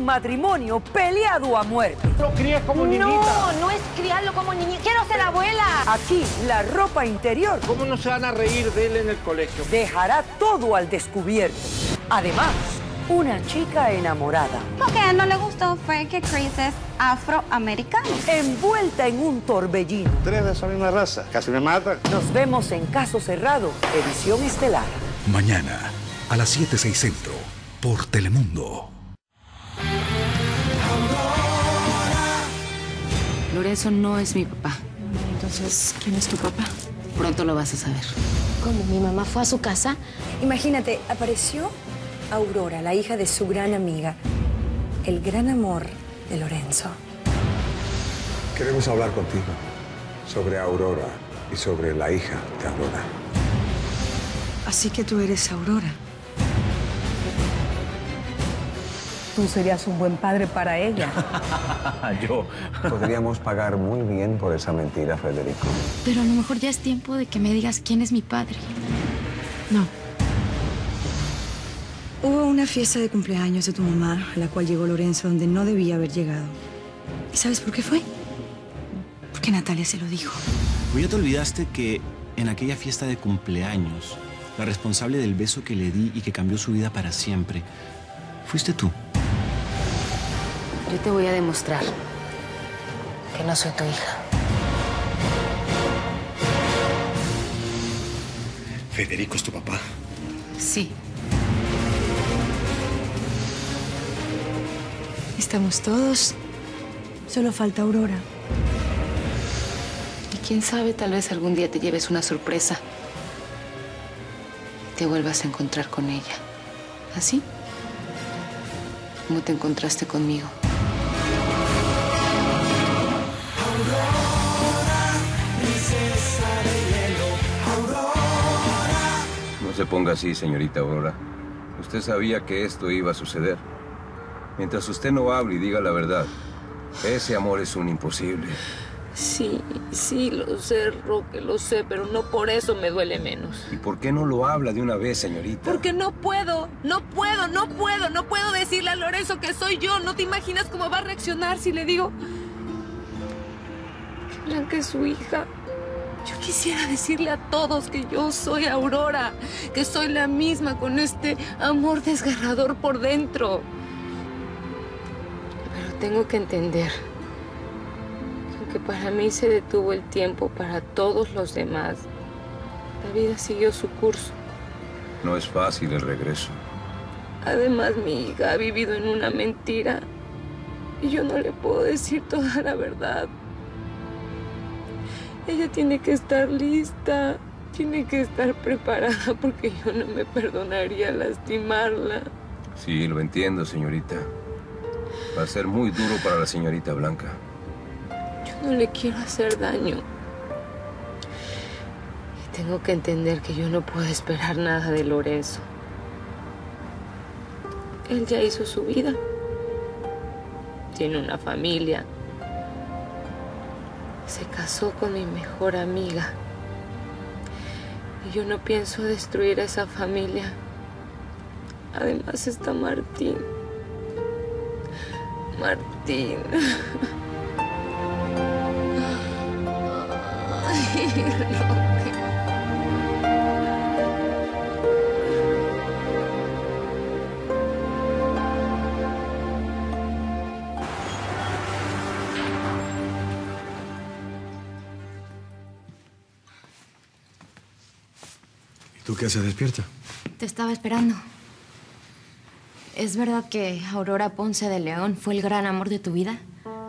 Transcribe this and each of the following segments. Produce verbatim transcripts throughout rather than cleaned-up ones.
un matrimonio peleado a muerte. Lo crías como niñita. No, no es criarlo como niñita. ¡Quiero ser abuela! Aquí, la ropa interior ¿Cómo no se van a reír de él en el colegio? dejará todo al descubierto. Además, una chica enamorada, Lo que a él no le gustó fue que Chris es afroamericano. envuelta en un torbellino. Tres de esa misma raza. Casi me matan. Nos vemos en Caso Cerrado, edición estelar. Mañana, a las siete seis Centro, por Telemundo. Lorenzo no es mi papá. Entonces, ¿quién es tu papá? Pronto lo vas a saber. ¿Cómo? ¿Mi mamá fue a su casa? Imagínate, apareció Aurora, la hija de su gran amiga, el gran amor de Lorenzo. Queremos hablar contigo sobre Aurora y sobre la hija de Aurora. Así que tú eres Aurora. Tú serías un buen padre para ella. Yo. Podríamos pagar muy bien por esa mentira, Federico. Pero a lo mejor ya es tiempo de que me digas quién es mi padre. No. Hubo una fiesta de cumpleaños de tu mamá, a la cual llegó Lorenzo, donde no debía haber llegado. ¿Y sabes por qué fue? Porque Natalia se lo dijo. Pues ya te olvidaste que en aquella fiesta de cumpleaños, la responsable del beso que le di y que cambió su vida para siempre, fuiste tú. Yo te voy a demostrar que no soy tu hija. Federico es tu papá. Sí. Estamos todos. Solo falta Aurora. Y quién sabe, tal vez algún día te lleves una sorpresa. Y te vuelvas a encontrar con ella. ¿Así? Como te encontraste conmigo. No se ponga así, señorita Aurora. Usted sabía que esto iba a suceder. Mientras usted no hable y diga la verdad, ese amor es un imposible. Sí, sí, lo sé, Roque, lo sé, pero no por eso me duele menos. ¿Y por qué no lo habla de una vez, señorita? Porque no puedo, no puedo, no puedo, no puedo decirle a Lorenzo que soy yo. No te imaginas cómo va a reaccionar si le digo que Blanca es su hija. Yo quisiera decirle a todos que yo soy Aurora, que soy la misma con este amor desgarrador por dentro. Pero tengo que entender que aunque para mí se detuvo el tiempo, para todos los demás, la vida siguió su curso. No es fácil el regreso. Además, mi hija ha vivido en una mentira y yo no le puedo decir toda la verdad. Ella tiene que estar lista, tiene que estar preparada porque yo no me perdonaría lastimarla. Sí, lo entiendo, señorita. Va a ser muy duro para la señorita Blanca. Yo no le quiero hacer daño. Y tengo que entender que yo no puedo esperar nada de Lorenzo. Él ya hizo su vida. Tiene una familia. Se casó con mi mejor amiga. Y yo no pienso destruir a esa familia. Además está Martín. Martín. Ay, Roque. ¿Tú qué haces despierta? Te estaba esperando. ¿Es verdad que Aurora Ponce de León fue el gran amor de tu vida?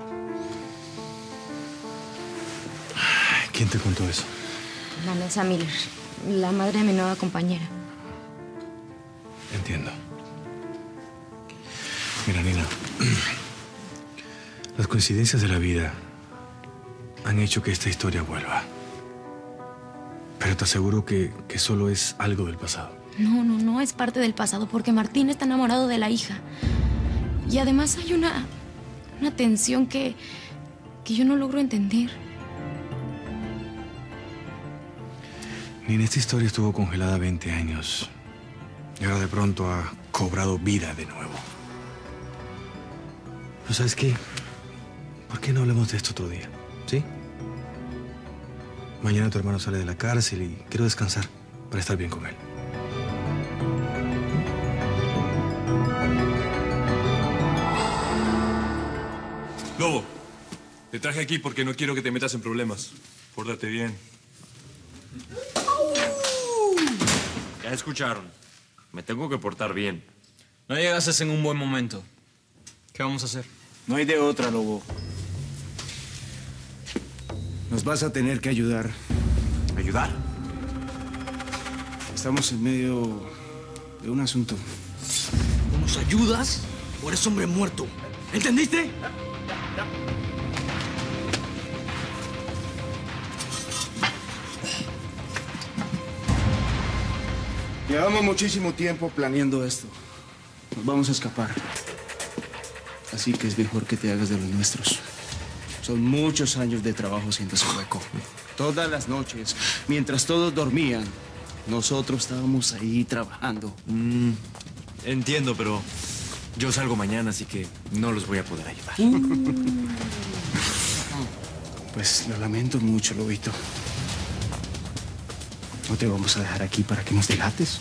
¿Quién te contó eso? Vanessa Miller, la madre de mi nueva compañera. Entiendo. Mira, Nina, las coincidencias de la vida han hecho que esta historia vuelva. Pero te aseguro que, que solo es algo del pasado. No, no, no es parte del pasado porque Martín está enamorado de la hija. Y además hay una, una tensión que, que yo no logro entender. Nina, esta historia estuvo congelada veinte años. Y ahora de pronto ha cobrado vida de nuevo. Pero ¿sabes qué? ¿Por qué no hablamos de esto otro día? ¿Sí? Mañana tu hermano sale de la cárcel y quiero descansar para estar bien con él. Lobo, te traje aquí porque no quiero que te metas en problemas. Pórtate bien. Ya escucharon. Me tengo que portar bien. No llegases en un buen momento. ¿Qué vamos a hacer? No hay de otra, Lobo. Nos vas a tener que ayudar. ¿Ayudar? Estamos en medio de un asunto. ¿O nos ayudas o eres hombre muerto? ¿Entendiste? Llevamos muchísimo tiempo planeando esto. Nos vamos a escapar. Así que es mejor que te hagas de los nuestros. Son muchos años de trabajo haciendo ese hueco. Todas las noches, mientras todos dormían, nosotros estábamos ahí trabajando. Mm, entiendo, pero yo salgo mañana, así que no los voy a poder ayudar. Uh. Pues lo lamento mucho, Lobito. No te vamos a dejar aquí para que nos delates.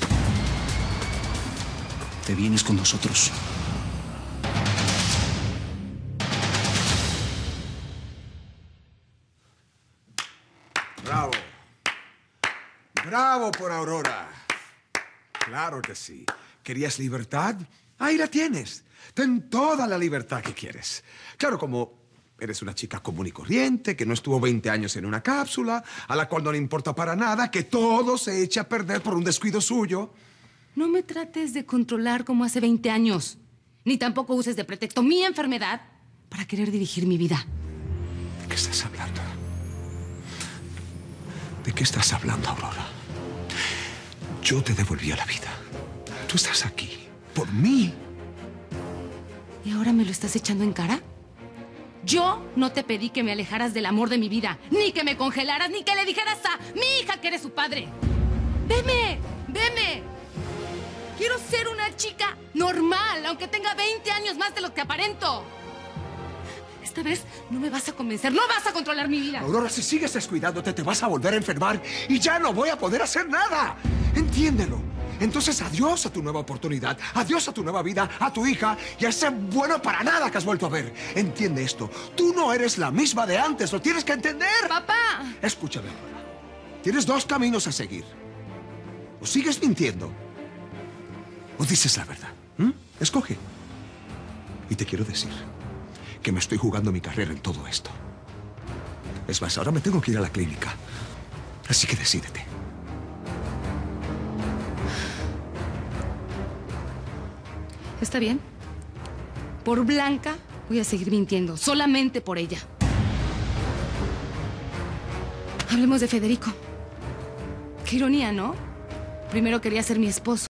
Te vienes con nosotros. Bravo. Bravo por Aurora. Claro que sí. ¿Querías libertad? Ahí la tienes. Ten toda la libertad que quieres. Claro, como eres una chica común y corriente, que no estuvo veinte años en una cápsula, a la cual no le importa para nada que todo se eche a perder por un descuido suyo. No me trates de controlar como hace veinte años. Ni tampoco uses de pretexto mi enfermedad para querer dirigir mi vida. ¿De qué estás hablando? ¿De qué estás hablando, Aurora? Yo te devolví a la vida. Tú estás aquí por mí. ¿Y ahora me lo estás echando en cara? Yo no te pedí que me alejaras del amor de mi vida, ni que me congelaras, ni que le dijeras a mi hija que eres su padre. ¡Veme! ¡Veme! Quiero ser una chica normal, aunque tenga veinte años más de lo que aparento. Esta vez no me vas a convencer, no vas a controlar mi vida. Aurora, si sigues descuidándote, te vas a volver a enfermar y ya no voy a poder hacer nada. Entiéndelo. Entonces, adiós a tu nueva oportunidad, adiós a tu nueva vida, a tu hija y a ese bueno para nada que has vuelto a ver. Entiende esto. Tú no eres la misma de antes, lo tienes que entender. ¡Papá! Escúchame, Aurora. Tienes dos caminos a seguir. O sigues mintiendo o dices la verdad. ¿Mm? Escoge. Y te quiero decir que me estoy jugando mi carrera en todo esto. Es más, ahora me tengo que ir a la clínica. Así que decídete. Está bien. Por Blanca voy a seguir mintiendo, solamente por ella. Hablemos de Federico. Qué ironía, ¿no? Primero quería ser mi esposo.